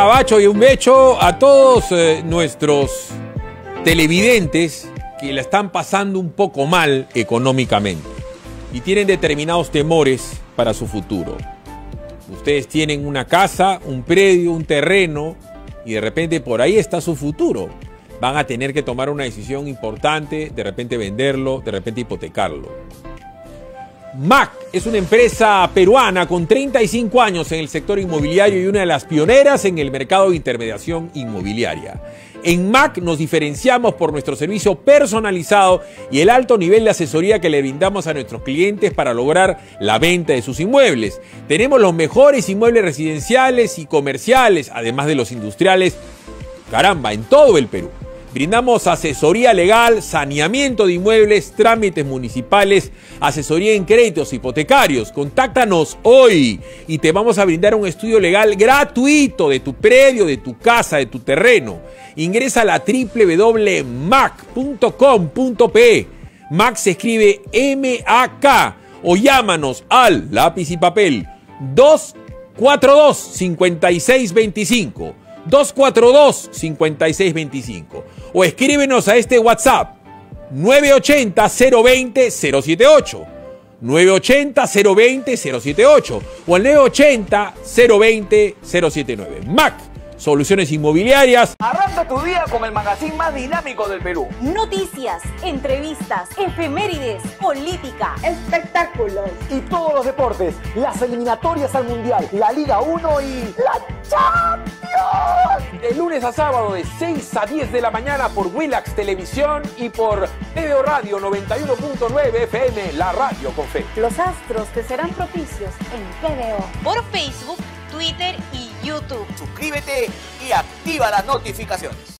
abacho y un becho a todos nuestros televidentes que la están pasando un poco mal económicamente y tienen determinados temores para su futuro. Ustedes tienen una casa, un predio, un terreno y de repente por ahí está su futuro. Van a tener que tomar una decisión importante, de repente venderlo, de repente hipotecarlo. MAC es una empresa peruana con 35 años en el sector inmobiliario y una de las pioneras en el mercado de intermediación inmobiliaria. En MAC nos diferenciamos por nuestro servicio personalizado y el alto nivel de asesoría que le brindamos a nuestros clientes para lograr la venta de sus inmuebles. Tenemos los mejores inmuebles residenciales y comerciales, además de los industriales, caramba, en todo el Perú. Brindamos asesoría legal, saneamiento de inmuebles, trámites municipales, asesoría en créditos hipotecarios. Contáctanos hoy y te vamos a brindar un estudio legal gratuito de tu predio, de tu casa, de tu terreno. Ingresa a la www.mac.com.pe. MAC se escribe M-A-K o llámanos al lápiz y papel 242-5625. 242-5625 o escríbenos a este WhatsApp 980-020-078 980-020-078 o al 980-020-079. MAC, soluciones inmobiliarias. Arranca tu día con el magazine más dinámico del Perú. Noticias, entrevistas, efemérides, política, espectáculos y todos los deportes, las eliminatorias al Mundial, la Liga 1 y la Champions. De lunes a sábado de 6 a 10 de la mañana por Willax Televisión y por TVO Radio 91.9 FM, la radio con fe. Los astros te serán propicios en TVO. Por Facebook, Twitter y YouTube. Suscríbete y activa las notificaciones.